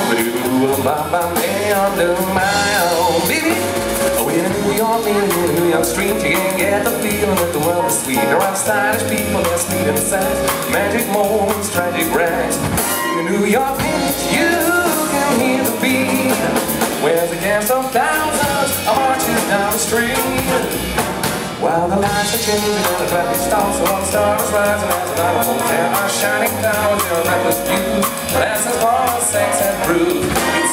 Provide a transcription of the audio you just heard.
Under my own baby. Oh, in New York street, you can get the feeling that the world is sweet. There are stylish people that sweet and sad, magic moments, tragic rags. In New York beach, you can hear the beat, where's against of thousands of marches down the street. While the lights are changing and the traffic stops, all the stars rising as the night hotel are shining down with their reckless views. Lessons for sex and brews.